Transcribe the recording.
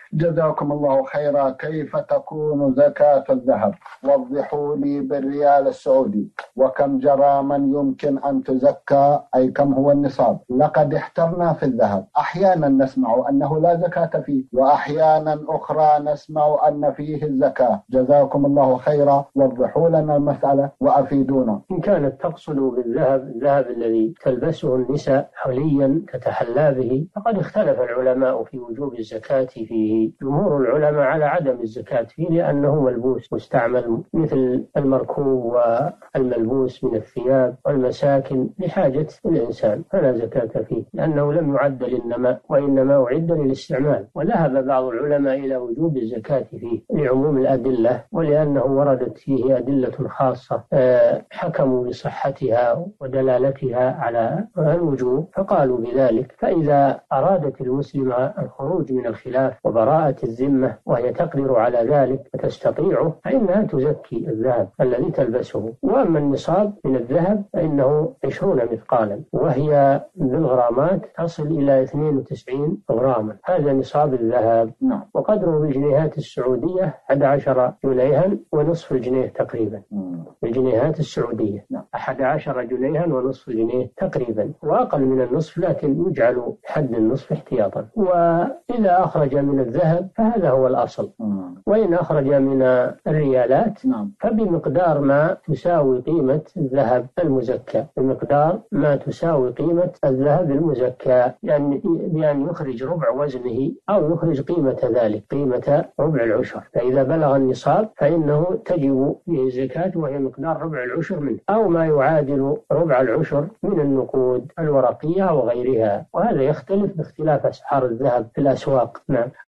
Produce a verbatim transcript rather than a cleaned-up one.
جزاكم الله خيرا. كيف تكون زكاة الذهب؟ وضحوا لي بالريال السعودي، وكم جراما يمكن أن تزكى، أي كم هو النصاب؟ لقد احترنا في الذهب، أحيانا نسمع أنه لا زكاة فيه، وأحيانا أخرى نسمع أن فيه الزكاة. جزاكم الله خيرا، وضحوا لنا المسألة وأفيدونا. إن كانت تقصد بالذهب الذهب الذي تلبسه النساء حليا تتحلى به، فقد اختلف العلماء في وجوب الزكاة فيه. جمهور العلماء على عدم الزكاة فيه لأنه ملبوس مستعمل مثل المركوب والملبوس من الثياب والمساكن لحاجة الإنسان، فلا زكاة فيه لأنه لم يعد للنماء وإنما أعد للاستعمال. وذهب بعض العلماء إلى وجوب الزكاة فيه لعموم الأدلة، ولأنه وردت فيه أدلة خاصة حكموا بصحتها ودلالتها على الوجوب فقالوا بذلك. فإذا أرادت المسلمة الخروج من الخلاف وبراءة الذمة وهي تقدر على ذلك وتستطيعه، فإنها تزكي الذهب الذي تلبسه. وأما النصاب من الذهب فإنه عشرون مثقالا، وهي بالغرامات تصل إلى اثنين وتسعين غراما. هذا نصاب الذهب، وقدره بالجنيهات السعودية أحد عشر جنيها ونصف الجنيه تقريبا. الجنيهات السعودية أحد عشر جنيها ونصف جنيه تقريبا، وأقل من النصف لكن يجعل حد النصف احتياطا. وإذا أخرج من الذهب فهذا هو الأصل، وإن أخرج من الريالات فبمقدار ما تساوي قيمة الذهب المزكى، بمقدار ما تساوي قيمة الذهب المزكى، يعني بأن يخرج ربع وزنه أو يخرج قيمة ذلك، قيمة ربع العشر. فإذا بلغ النصاب فإنه تجب فيه الزكاة وهي مقدار ربع العشر منه، أو ما يعادل ربع العشر من النقود الورقية وغيرها. وهذا يختلف باختلاف أسعار الذهب في الأسواق. نعم.